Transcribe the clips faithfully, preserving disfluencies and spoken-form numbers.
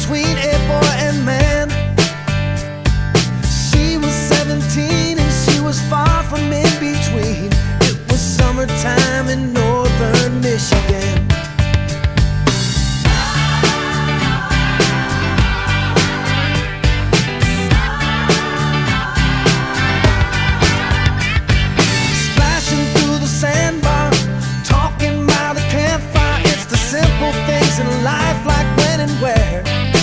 between a boy and man. She was seventeen and she was far from in between. It was summertime in northern Michigan. Splashing through the sandbar, talking by the campfire. It's the simple things in life, like when and where.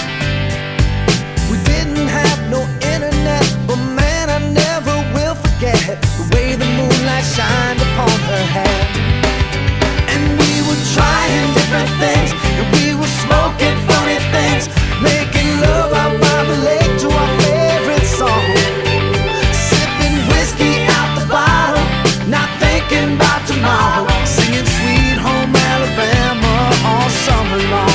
We didn't have no internet, but man, I never will forget the way the moonlight shined upon her hair. And we were trying different things, and we were smoking funny things, making love out by the lake to our favorite song, sipping whiskey out the bottle, not thinking about tomorrow, singing Sweet Home Alabama all summer long.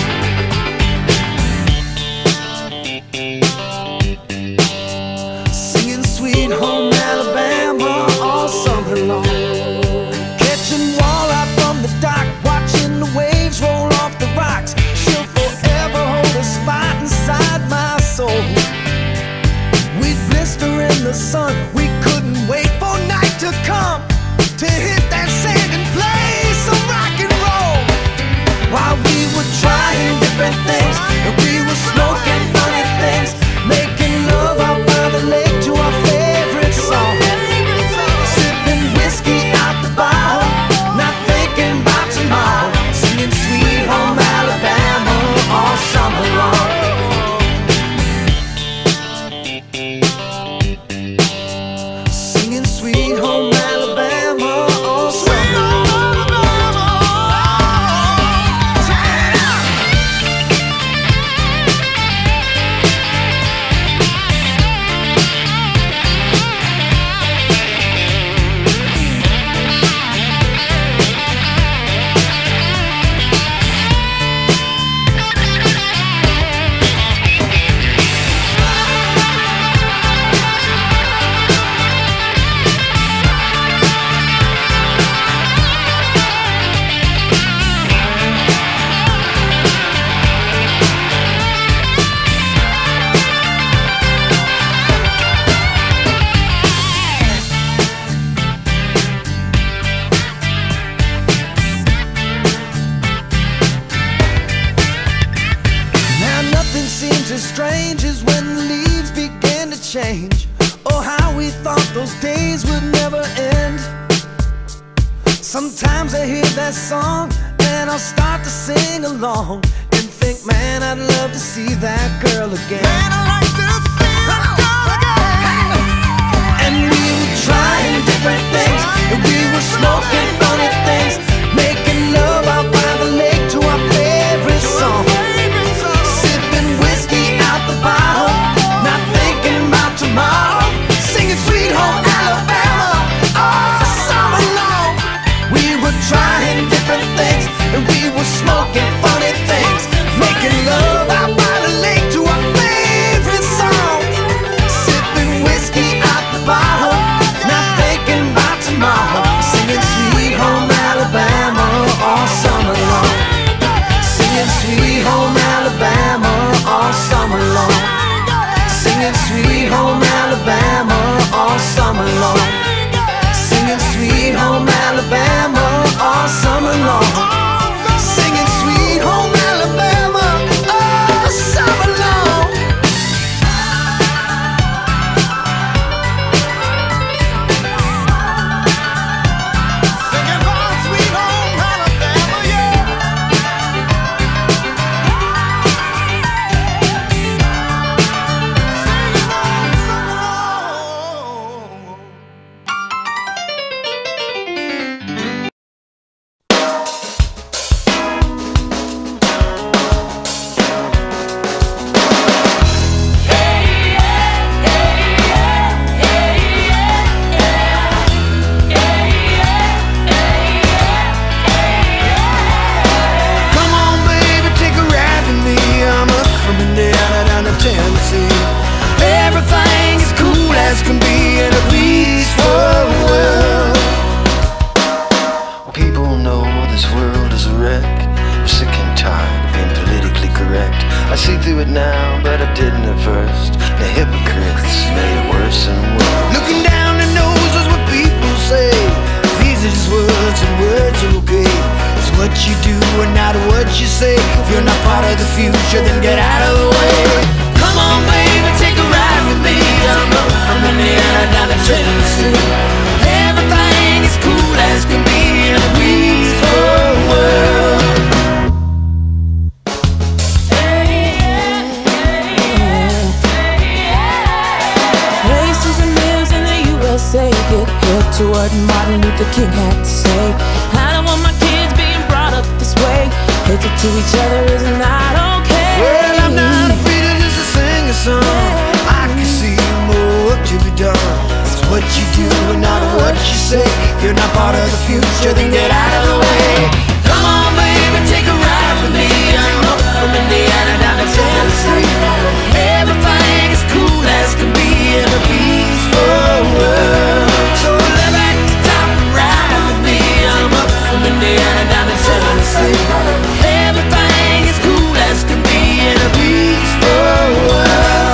Singing Sweet Home Alabama all summer long. Catching walleye from the dock, watching the waves roll off the rocks. She'll forever hold a spot inside my soul. We'd blister in the sun, we couldn't wait for night to come to hit that sand and play some rock and roll. While we were trying different things, and we were smoking funny things, making love out by the lake to our favorite song, sipping whiskey out the bottle, not thinking about tomorrow, singing Sweet Home Alabama all summer long. Singing Sweet Home Alabama all summer long. Seems as strange as when the leaves began to change. Oh, how we thought those days would never end. Sometimes I hear that song and I'll start to sing along and think, man, I'd love to see that girl again. Man, I like to see that girl again. And we were trying different things, and we were smoking funny things, making love out by the lake to our favorite song, bottle, not thinking about tomorrow, singing Sweet Home Alabama all summer long. We were trying different things, and we were smoking funny things, making love out by the lake to our favorite song, sipping whiskey out the bottle, not thinking about tomorrow, singing Sweet Home Alabama all summer long. Singing Sweet Home Alabama all summer long. Singing Sweet Home Alabama all summer long. Singing Sweet Home Alabama all summer long. Singing Sweet Home Alabama all summer long. Singing about Sweet Home Alabama, yeah. see through it now, but I didn't at first. The hypocrites made it worse and worse. Looking down the nose is what people say. These are just words and words are okay. It's what you do and not what you say. If you're not part of the future, then get out of the way. Come on baby, take a ride with me. I'm up from Indiana down to Tennessee. Everything is cool as can be in a peaceful world. Say, get hip to what Martin Luther King had to say. I don't want my kids being brought up this way. Hatred to each other is not okay. Well, I'm not afraid to just to sing a song. I can see more work to be done. It's what you do and not what you say. If you're not part of the future, then get out of the way. Come on baby, take a ride with me. I'm up from Indiana down to Tennessee. Everything is cool as can be in a peaceful world. So let back the top and ride with me. I'm up from Indiana down to Tennessee. Everything is cool as can be in a peaceful world.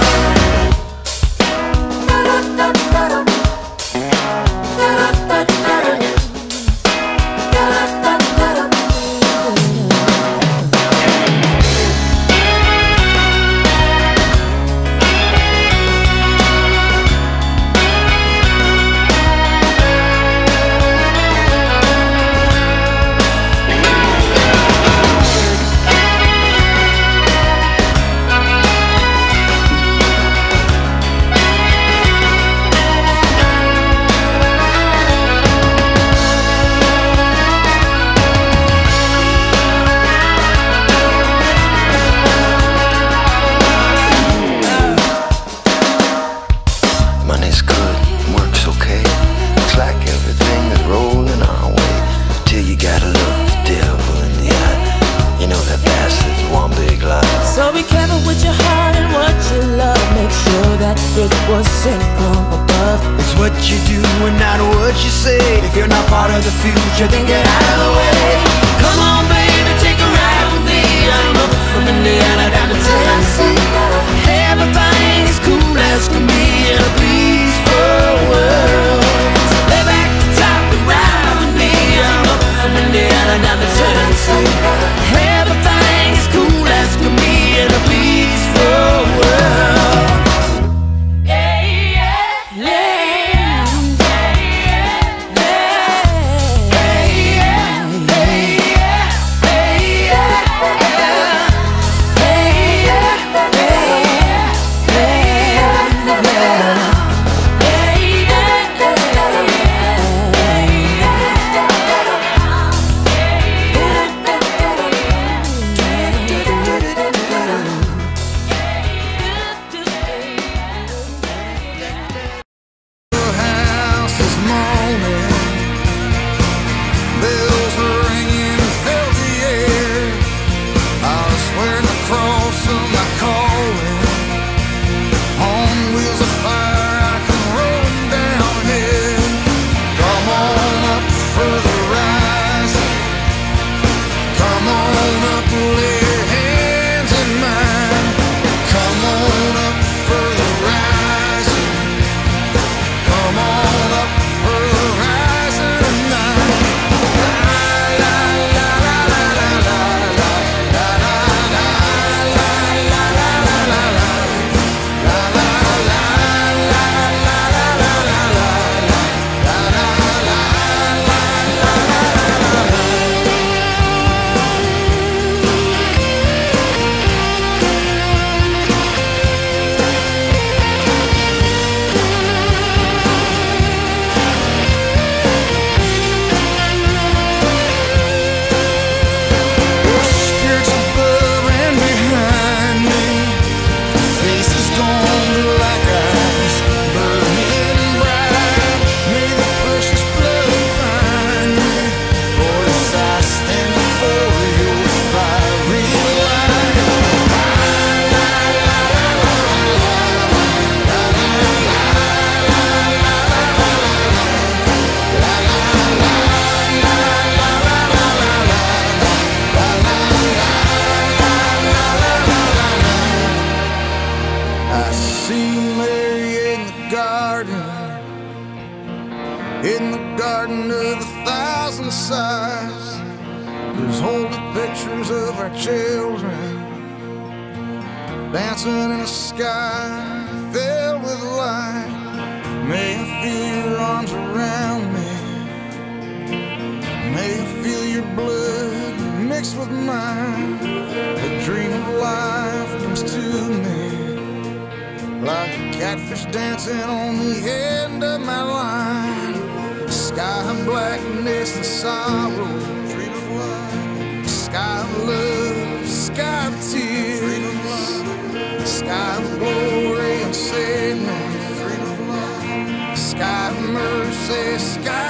It was sent from above. It's what you do and not what you say. If you're not part of the future, then get out of the way. Come on baby, take a ride with me. I'm up from Indiana down to Tennessee. Everything is cool as can be in a peaceful world. So lay back the top and ride with me. I'm up from Indiana down to Tennessee. Everything is cool as can be in a peaceful world. Hey, garden, in the garden of a thousand sighs. There's holy pictures of our children dancing in a sky filled with light. May I feel your arms around me, may I feel your blood mixed with mine. A dream of life comes to me like a catfish dancing on the end of my line. Sky of blackness and sorrow, dream of love. Sky of love, sky of tears, sky of glory and sadness, dream of love. Sky of mercy, sky